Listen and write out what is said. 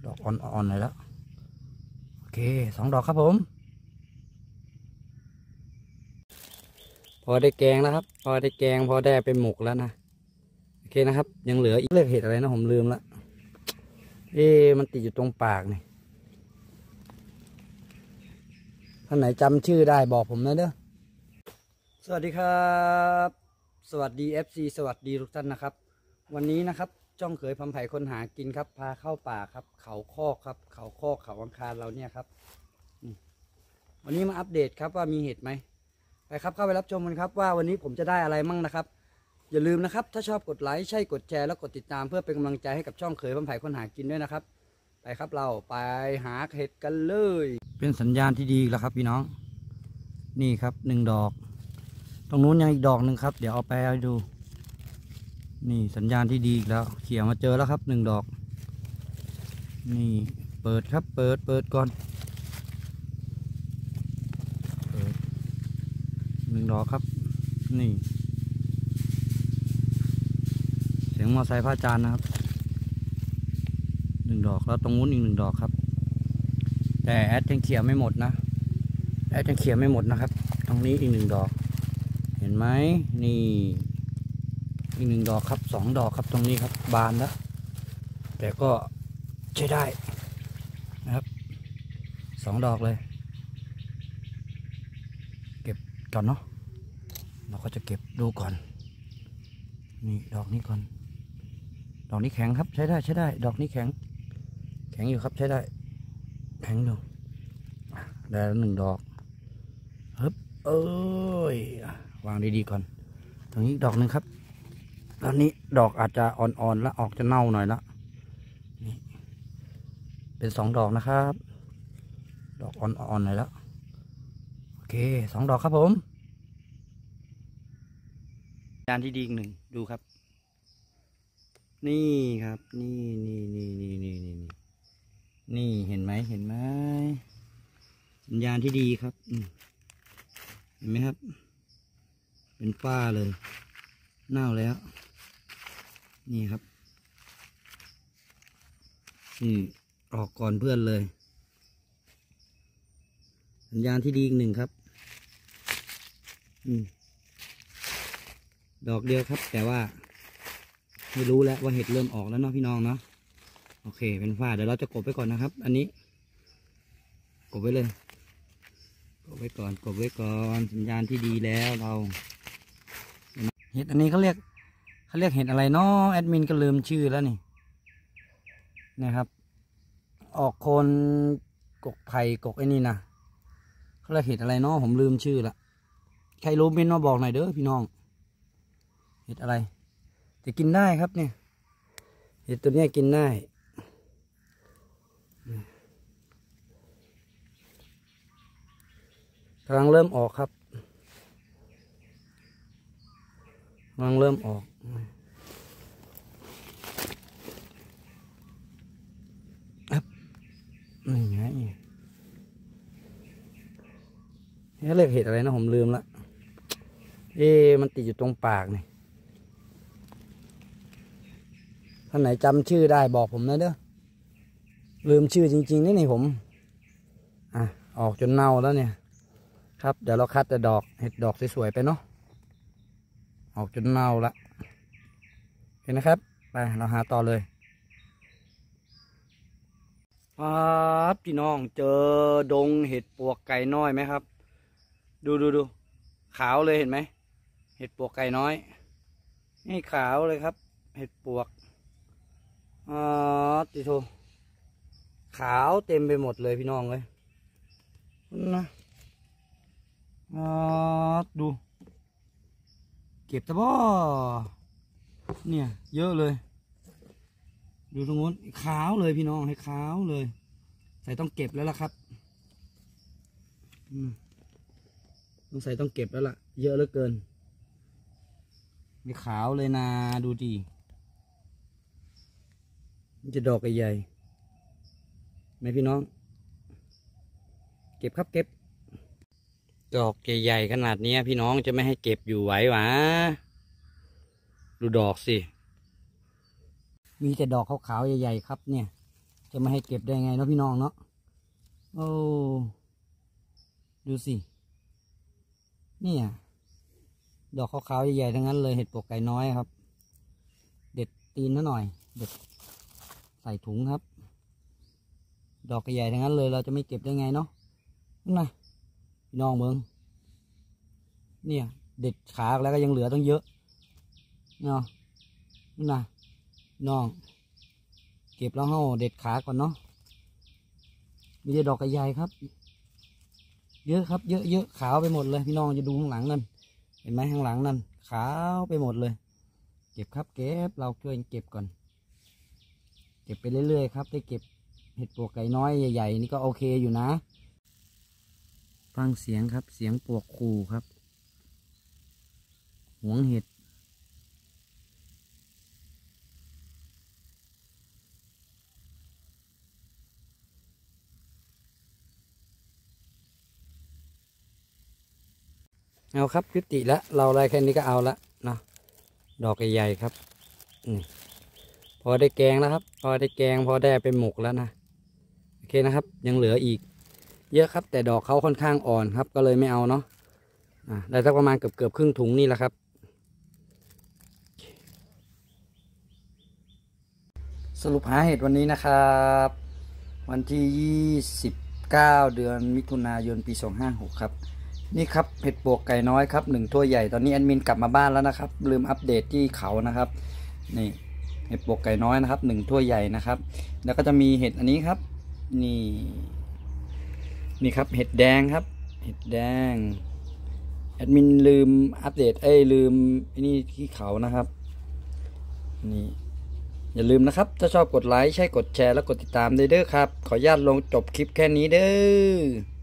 ดอกอ่อนๆเลยแล้วโอเค2 ดอกครับผมพอได้แกงแล้วครับพอได้แกงพอได้เป็นหมกแล้วนะโอเคนะครับยังเหลืออีกเลือกเห็ดอะไรนะผมลืมละมันติดอยู่ตรงปากนี่ท่านไหนจำชื่อได้บอกผมนะเด้อสวัสดีครับสวัสดี FC สวัสดีทุกท่านนะครับวันนี้นะครับจ้องเขยพำไผ่คนหากินครับพาเข้าป่าครับเขาคอกครับเขาคอกเขาอังคารเราเนี่ยครับวันนี้มาอัปเดตครับว่ามีเห็ดไหมไปครับเข้าไปรับชมกันครับว่าวันนี้ผมจะได้อะไรมั่งนะครับอย่าลืมนะครับถ้าชอบกดไลค์ใช่กดแชร์แล้วกดติดตามเพื่อเป็นกำลังใจให้กับช่องเขยพำไผ่คนหากินด้วยนะครับไปครับเราไปหาเห็ดกันเลยเป็นสัญญาณที่ดีแล้วครับพี่น้องนี่ครับ1 ดอกตรงนู้นยังอีกดอกหนึ่งครับเดี๋ยวเอาไปให้ดูนี่สัญญาณที่ดีอีกแล้วเขี่ยมาเจอแล้วครับ1 ดอกนี่เปิดครับเปิดก่อนเปิด1 ดอกครับนี่เสียงมอไซค์พระอาจารย์นะครับ1 ดอกแล้วตรงนู้นอีก1 ดอกครับแต่แอดยังเขี่ยไม่หมดนะแอดยังเขี่ยไม่หมดนะครับตรงนี้อีก1 ดอกเห็นไหมนี่อีก1 ดอกครับ2 ดอกครับตรงนี้ครับบานแล้วแต่ก็ใช้ได้นะครับ2 ดอกเลยเก็บก่อนเนาะเราก็จะเก็บดูก่อนนี่ดอกนี้ก่อนดอกนี้แข็งครับใช้ได้ดอกนี้แข็งอยู่ครับใช้ได้แข็งอยู่ได้แล้ว1 ดอกฮึบวางดีๆก่อนตรงนี้ดอกหนึ่งครับตอนนี้ดอกอาจจะอ่อนๆแล้วออกจะเน่าหน่อยละนี่เป็น2 ดอกนะครับดอกอ่อนๆหน่อยแล้วโอเค2 ดอกครับผมจานที่ดีอีก1ดูครับนี่ครับนี่เห็นไหมสัญญาณที่ดีครับเห็นไหมครับเป็นฝ้าเลยเน่าแล้วนี่ครับนี่ออกก่อนเพื่อนเลยสัญญาณที่ดีอีก1ครับดอกเดียวครับแต่ว่าไม่รู้แล้วว่าเห็ดเริ่มออกแล้วเนาะพี่น้องเนาะโอเคเป็นฝ้าเดี๋ยวเราจะกบไว้ก่อนนะครับอันนี้กบไว้เลยกบไว้ก่อนสัญญาณที่ดีแล้วเราเห็ดอันนี้เขาเรียกเห็ดอะไรเนาะแอดมินก็ลืมชื่อแล้วนี่นะครับออกโคนกกไผ่กกไอ้นี่นะเขาเรียกเห็ดอะไรเนาะผมลืมชื่อละใครรู้เม้นมาบอกหน่อยเด้อพี่น้องเห็ดอะไรจะกินได้ครับเนี่ยเห็ดตัวนี้กินได้กำลังเริ่มออกครับกำลังเริ่มออกนี่ไงนี่เรียกเห็ดอะไรนะผมลืมละมันติดอยู่ตรงปากนี่ท่านไหนจำชื่อได้บอกผมนะเด้อลืมชื่อจริงๆนี่ผมออกจนเน่าแล้วเนี่ยครับเดี๋ยวเราคัดแต่ดอกเห็ดดอกสวยๆไปเนาะออกจนเน่าละเห็นนะครับไปเราหาต่อเลยครับพี่น้องเจอดงเห็ดปวกไก่น้อยไหมครับดูขาวเลยเห็นไหมเห็ดปวกไก่น้อยนี่ขาวเลยครับเห็ดปวกติโทขาวเต็มไปหมดเลยพี่น้องเลยนะดูเก็บตะบ้อเนี่ยเยอะเลยดูตรงนู้นขาวเลยพี่น้องให้ขาวเลยใส่ต้องเก็บแล้วล่ะครับต้องใส่ต้องเก็บแล้วล่ะเยอะเหลือเกินนี่ขาวเลยนะดูดิมันจะดอกใหญ่ไหมพี่น้องเก็บครับเก็บดอกใหญ่ๆขนาดนี้พี่น้องจะไม่ให้เก็บอยู่ไหวหวะดูดอกสิมีแต่ดอกขาวๆใหญ่ๆครับเนี่ยจะไม่ให้เก็บได้ไงเนาะพี่น้องเนาะโอ้ดูสิเนี่ยดอกขาวๆใหญ่ๆทั้งนั้นเลยเห็ดปวกไก่น้อยครับเด็ดตีนนิดหน่อยเด็ดใส่ถุงครับดอกใหญ่ทั้งนั้นเลยเราจะไม่เก็บได้ไงเนาะนั่นนะพี่น้องเบิ้งเนี่ยเด็ดขาแล้วก็ยังเหลือตั้งเยอะเนาะนั่นนะน้องเก็บแล้วเฮาเด็ดขาก่อนเนาะมีแต่ดอกใหญ่ครับเยอะครับเยอะเยอะขาวไปหมดเลยพี่น้องจะดูข้างหลังนั่นเห็นไหมข้างหลังนั่นขาวไปหมดเลยเก็บครับเก็บเราช่วยเก็บก่อนเก็บไปเรื่อยๆครับได้เก็บเห็ดปวกไก่น้อยใหญ่ๆนี่ก็โอเคอยู่นะฟังเสียงครับเสียงปวกขู่ครับหวงเห็ดเอาครับยุติแล้วเราอะไรแค่นี้ก็เอาละเนาะดอกใหญ่ๆครับพอได้แกงแล้วครับพอได้แกงพอได้ไปหมกแล้วนะโอเคนะครับยังเหลืออีกเยอะครับแต่ดอกเขาค่อนข้างอ่อนครับก็เลยไม่เอาเนาะได้สักประมาณเกือบครึ่งถุงนี่แหละครับสรุปหาเห็ดวันนี้นะครับวันที่29 เดือนมิถุนายนปี256ครับนี่ครับเห็ดปวกไก่น้อยครับ1ตัวใหญ่ตอนนี้แอดมินกลับมาบ้านแล้วนะครับลืมอัปเดตที่เขานะครับนี่เห็ดปวกไก่น้อยนะครับ1ตัวใหญ่นะครับแล้วก็จะมีเห็ดอันนี้ครับนี่ครับเห็ดแดงครับเห็ดแดงแอดมินลืมอัปเดตลืมนี่ที่เขานะครับนี่อย่าลืมนะครับถ้าชอบกดไลค์ใช่กดแชร์แล้วกดติดตามด้วยเด้อครับขออนุญาตลงจบคลิปแค่นี้เด้อ